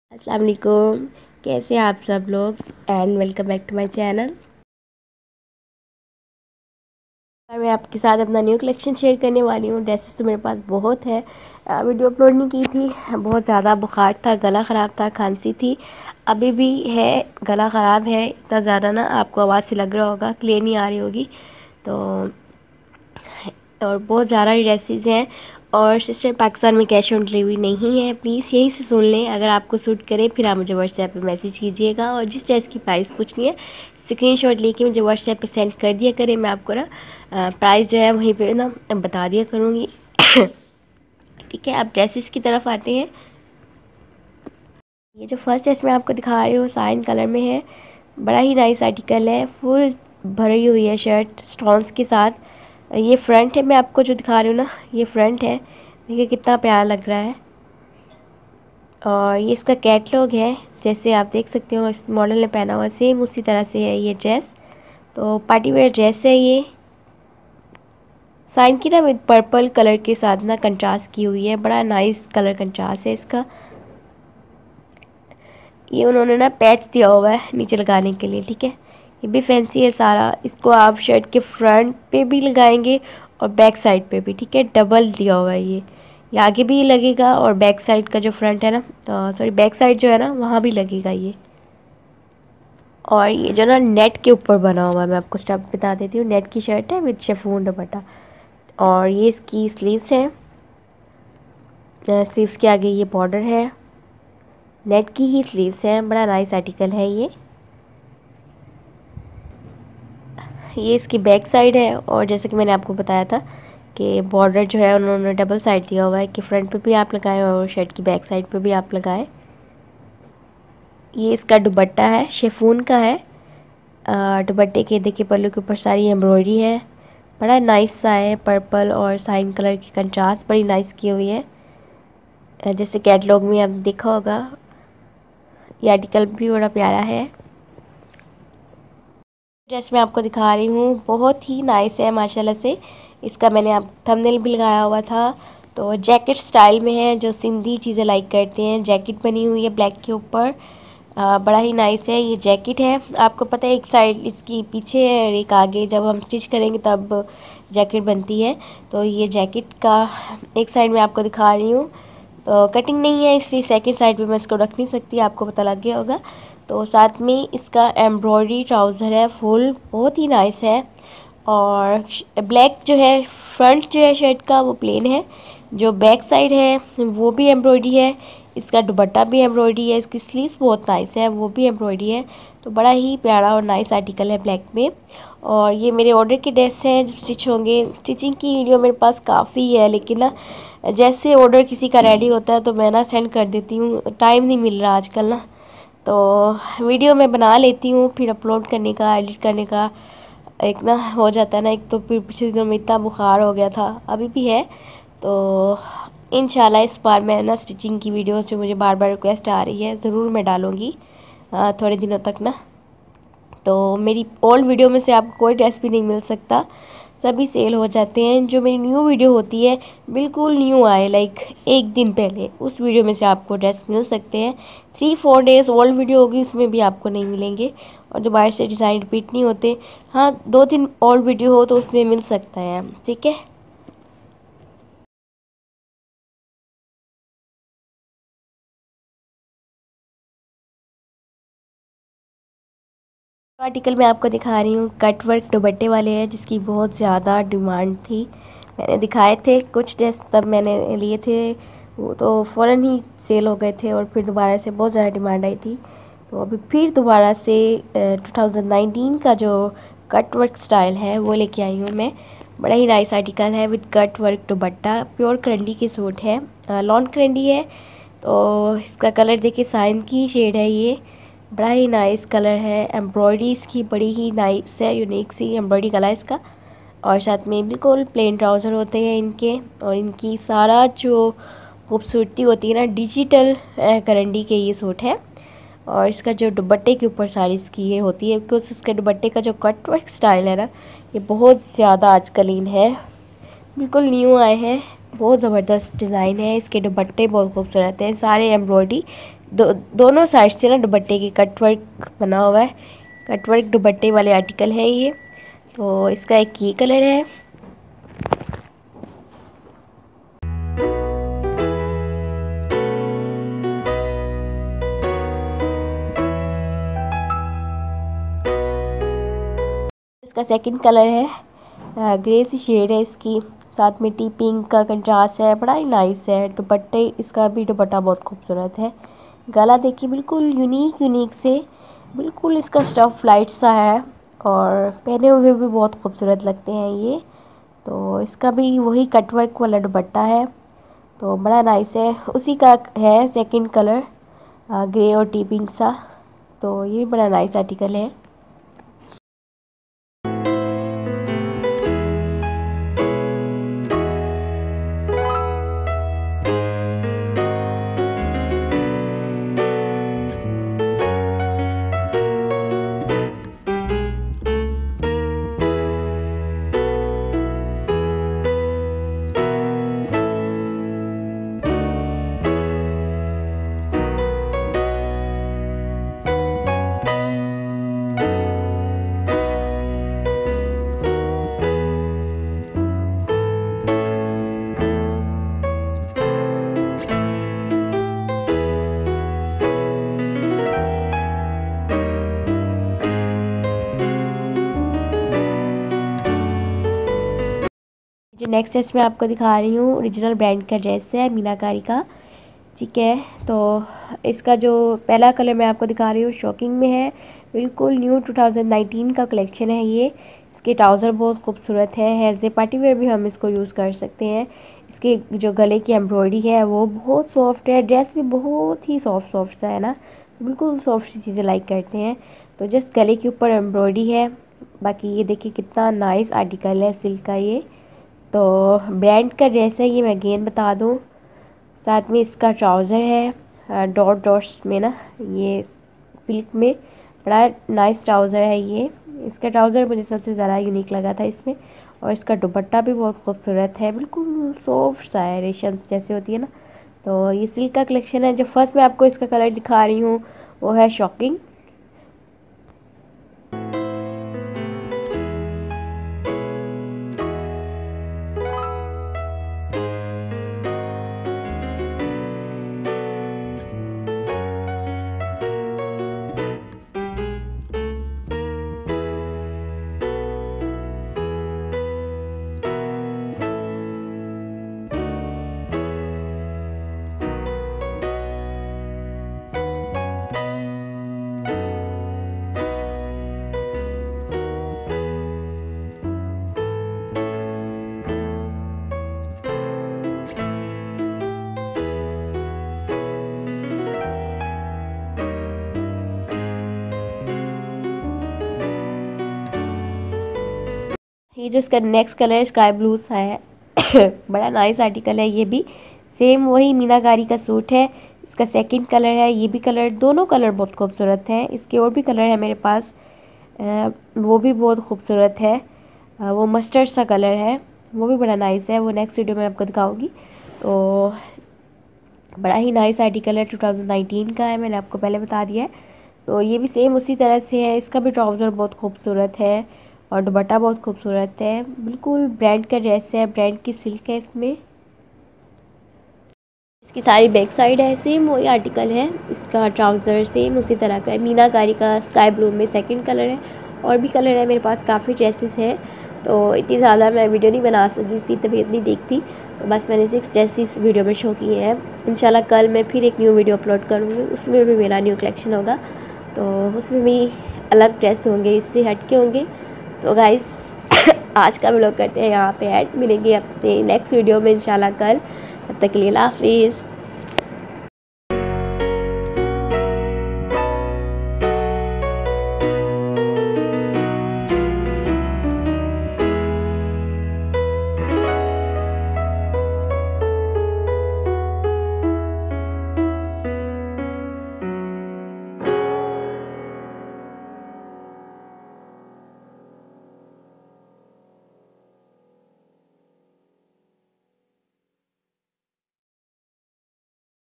अस्सलाम वालेकुम। कैसे हैं आप सब लोग and welcome back to my channel. और मैं आपके साथ अपना न्यू कलेक्शन शेयर करने वाली हूँ। ड्रेसेस तो मेरे पास बहुत है। वीडियो अपलोड नहीं की थी, बहुत ज़्यादा बुखार था, गला ख़राब था, खांसी थी, अभी भी है, गला ख़राब है इतना ज़्यादा ना, आपको आवाज़ से लग रहा होगा, क्लियर नहीं आ रही होगी। तो और बहुत ज़्यादा ड्रेसेस हैं। और सिस्टर पाकिस्तान में कैश ऑन डिलीवरी नहीं है, प्लीज़ यहीं से सुन लें। अगर आपको सूट करे फिर आप मुझे व्हाट्सएप पे मैसेज कीजिएगा और जिस ड्रेस की प्राइस पूछनी है स्क्रीनशॉट लेके मुझे व्हाट्सएप पे सेंड कर दिया करें। मैं आपको ना प्राइस जो है वहीं पे ना बता दिया करूँगी। ठीक है, अब ड्रेसेस की तरफ आते हैं। ये जो फर्स्ट ड्रेस मैं आपको दिखा रही हूँ साइन कलर में है, बड़ा ही नाइस आर्टिकल है, फुल भरी हुई है शर्ट स्टोन्स के साथ। ये फ्रंट है, मैं आपको जो दिखा रही हूँ ना ये फ्रंट है, देखिए कितना प्यारा लग रहा है। और ये इसका कैटलॉग है, जैसे आप देख सकते हो इस मॉडल ने पहना हुआ सेम उसी तरह से है ये ड्रेस। तो पार्टी वेयर ड्रेस है ये, साइन की ना विद पर्पल कलर के साथ ना कंट्रास्ट की हुई है, बड़ा नाइस कलर कंट्रास्ट है इसका। ये उन्होंने ना पैच दिया हुआ है नीचे लगाने के लिए, ठीक है, ये भी फैंसी है सारा। इसको आप शर्ट के फ्रंट पे भी लगाएंगे और बैक साइड पे भी, ठीक है, डबल दिया हुआ है ये आगे भी लगेगा और बैक साइड का जो फ्रंट है ना, सॉरी बैक साइड जो है ना वहाँ भी लगेगा ये। और ये जो ना नेट के ऊपर बना हुआ है, मैं आपको स्टेप बता देती हूँ, नेट की शर्ट है विद शिफॉन दुपट्टा। और ये इसकी स्लीव्स है, स्लीव्स के आगे ये बॉर्डर है, नेट की ही स्लीव्स हैं, बड़ा नाइस आर्टिकल है ये इसकी बैक साइड है। और जैसे कि मैंने आपको बताया था कि बॉर्डर जो है उन्होंने डबल साइड दिया हुआ है कि फ्रंट पे भी आप लगाएं और शर्ट की बैक साइड पे भी आप लगाएं। ये इसका दुपट्टा है, शिफॉन का है। दुपट्टे के देखिए पल्लू के ऊपर सारी एम्ब्रॉयडरी है, बड़ा नाइस सा है, पर्पल और साइन कलर की कंट्रास्ट बड़ी नाइस की हुई है। जैसे कैटलॉग में आप देखा होगा, ये आर्टिकल भी बड़ा प्यारा है। ड्रेस मैं आपको दिखा रही हूँ, बहुत ही नाइस है माशाल्लाह से। इसका मैंने आप थंबनेल भी लगाया हुआ था। तो जैकेट स्टाइल में है, जो सिंधी चीज़ें लाइक करते हैं, जैकेट बनी हुई है ब्लैक के ऊपर। बड़ा ही नाइस है ये जैकेट है। आपको पता है एक साइड इसकी पीछे है और एक आगे, जब हम स्टिच करेंगे तब जैकेट बनती है। तो ये जैकेट का एक साइड में आपको दिखा रही हूँ, तो कटिंग नहीं है इसलिए सेकंड साइड पे मैं इसको रख नहीं सकती, आपको पता लग गया होगा। तो साथ में इसका एम्ब्रॉयडरी ट्राउज़र है फुल, बहुत ही नाइस है। और ब्लैक जो है फ्रंट जो है शर्ट का वो प्लेन है, जो बैक साइड है वो भी एम्ब्रॉयडरी है, इसका दुपट्टा भी एम्ब्रॉयडरी है, इसकी स्लीव्स बहुत नाइस है वो भी एम्ब्रॉयडरी है। तो बड़ा ही प्यारा और नाइस आर्टिकल है ब्लैक में। और ये मेरे ऑर्डर के ड्रेस हैं, जब स्टिच होंगे, स्टिचिंग की वीडियो मेरे पास काफ़ी है, लेकिन ना जैसे ऑर्डर किसी का रेडी होता है तो मैं ना सेंड कर देती हूँ, टाइम नहीं मिल रहा आजकल ना, तो वीडियो मैं बना लेती हूँ, फिर अपलोड करने का, एडिट करने का एक ना हो जाता है ना। एक तो फिर पिछले दिनों में इतना बुखार हो गया था, अभी भी है। तो इंशाल्लाह इस बार मैं ना स्टिचिंग की वीडियो जो मुझे बार बार रिक्वेस्ट आ रही है ज़रूर मैं डालूँगी थोड़े दिनों तक ना। तो मेरी ओल्ड वीडियो में से आपको कोई ड्रेस भी नहीं मिल सकता, सभी सेल हो जाते हैं। जो मेरी न्यू वीडियो होती है बिल्कुल न्यू आए, लाइक एक दिन पहले, उस वीडियो में से आपको ड्रेस मिल सकते हैं। 3-4 डेज़ ओल्ड वीडियो होगी उसमें भी आपको नहीं मिलेंगे। और दोबारा से डिज़ाइन रिपीट नहीं होते, हाँ 2-3 ओल्ड वीडियो हो तो उसमें मिल सकता है, ठीक है। आर्टिकल मैं आपको दिखा रही हूँ, कट वर्क दुपट्टे वाले हैं, जिसकी बहुत ज़्यादा डिमांड थी। मैंने दिखाए थे कुछ ड्रेस, तब मैंने लिए थे, वो तो फ़ौरन ही सेल हो गए थे और फिर दोबारा से बहुत ज़्यादा डिमांड आई थी। तो अभी फिर दोबारा से 2019 का जो कट वर्क स्टाइल है वो लेके आई हूँ मैं। बड़ा ही नाइस आर्टिकल है with cut work dupatta, pure करंडी के सूट है, लॉन करंडी है। तो इसका कलर देखिए साइन की शेड है ये, बड़ा ही नाइस कलर है। एम्ब्रॉयडरी इसकी बड़ी ही नाइस है, यूनिक सी एम्ब्रॉयडरी कलर इसका। और साथ में बिल्कुल प्लेन ट्राउज़र होते हैं इनके, और इनकी सारा जो खूबसूरती होती है ना, डिजिटल करंडी के ये सूट है। और इसका जो दुपट्टे के ऊपर सारी इसकी ये होती है, बिकॉज इसके दुपट्टे का जो कट वर्क स्टाइल है ना, ये बहुत ज़्यादा आजकल इन है, बिल्कुल न्यू आए हैं, बहुत ज़बरदस्त डिज़ाइन है। इसके दुपट्टे बहुत खूबसूरत हैं, सारे एम्ब्रॉयडरी दोनों साइड से ना दुपट्टे की कटवर्क बना हुआ है, कटवर्क दुपट्टे वाले आर्टिकल है ये। तो इसका एक ये कलर है। इसका सेकंड कलर है, ग्रे सी शेड है इसकी, साथ में टी पिंक का कंट्रास्ट है, बड़ा ही नाइस है। दुपट्टे, इसका भी दुपट्टा बहुत खूबसूरत है। गला देखिए बिल्कुल यूनिक से, बिल्कुल इसका स्टफ लाइट सा है और पहने हुए भी बहुत खूबसूरत लगते हैं ये। तो इसका भी वही कटवर्क वाला दुपट्टा है, तो बड़ा नाइस है। उसी का है सेकंड कलर, ग्रे और टी पिंक सा। तो ये भी बड़ा नाइस आर्टिकल है। जो नेक्स्ट ड्रेस मैं आपको दिखा रही हूँ, ओरिजिनल ब्रांड का ड्रेस है मीनाकारी का, ठीक है। तो इसका जो पहला कलर मैं आपको दिखा रही हूँ शॉकिंग में है, बिल्कुल न्यू 2019 का कलेक्शन है ये। इसके ट्राउज़र बहुत खूबसूरत है, एज ए पार्टी वेयर भी हम इसको यूज़ कर सकते हैं। इसके जो गले की एम्ब्रॉयडरी है वो बहुत सॉफ्ट है, ड्रेस भी बहुत ही सॉफ्ट सा है ना, बिल्कुल सॉफ्ट सी चीज़ें लाइक करते हैं। तो जस्ट गले के ऊपर एम्ब्रॉयडरी है। बाकी ये देखिए कितना नाइस आर्टिकल है सिल्क का ये। तो ब्रांड का ड्रेस है ये, मैं अगेन बता दूँ। साथ में इसका ट्राउज़र है डॉट्स में ना, ये सिल्क में बड़ा नाइस ट्राउज़र है ये। इसका ट्राउज़र मुझे सबसे ज़्यादा यूनिक लगा था इसमें। और इसका दुपट्टा भी बहुत खूबसूरत है, बिल्कुल सॉफ्ट सा है, रेशम जैसे होती है ना। तो ये सिल्क का कलेक्शन है। जो फर्स्ट मैं आपको इसका कलर दिखा रही हूँ वो है शॉकिंग। ये जो इसका नेक्स्ट कलर स्काई ब्लू सा है बड़ा नाइस आर्टिकल है ये भी, सेम वही मीनाकारी का सूट है। इसका सेकंड कलर है, ये भी कलर, दोनों कलर बहुत खूबसूरत हैं। इसके और भी कलर है मेरे पास, वो भी बहुत खूबसूरत है। वो मस्टर्ड सा कलर है, वो भी बड़ा नाइस है। वो नेक्स्ट वीडियो में आपको दिखाऊंगी। तो बड़ा ही नाइस आर्टिकल है, 2019 का है, मैंने आपको पहले बता दिया है। तो ये भी सेम उसी तरह से है। इसका भी ट्राउज़र बहुत खूबसूरत है और दुपट्टा बहुत खूबसूरत है, बिल्कुल ब्रांड का ड्रेस है, ब्रांड की सिल्क है इसमें। इसकी सारी बैक साइड है, सेम वही आर्टिकल है। इसका ट्राउज़र सेम उसी तरह का है, मीनाकारी का स्काई ब्लू में सेकंड कलर है। और भी कलर है मेरे पास, काफ़ी ड्रेसेस हैं। तो इतनी ज़्यादा मैं वीडियो नहीं बना सकती थी, तबीयत नहीं ठीक थी, तो बस मैंने 6 ड्रेसेस वीडियो में शो किए हैं। इंशाल्लाह कल मैं फिर एक न्यू वीडियो अपलोड करूँगी, उसमें भी मेरा न्यू कलेक्शन होगा। तो उसमें भी अलग ड्रेस होंगे, इससे हट के होंगे। तो गाइज़ आज का व्लॉग करते हैं यहाँ पे ऐड, मिलेंगे अपने नेक्स्ट वीडियो में इंशाल्लाह कल। तब तक के लिए अल्लाह हाफिज़।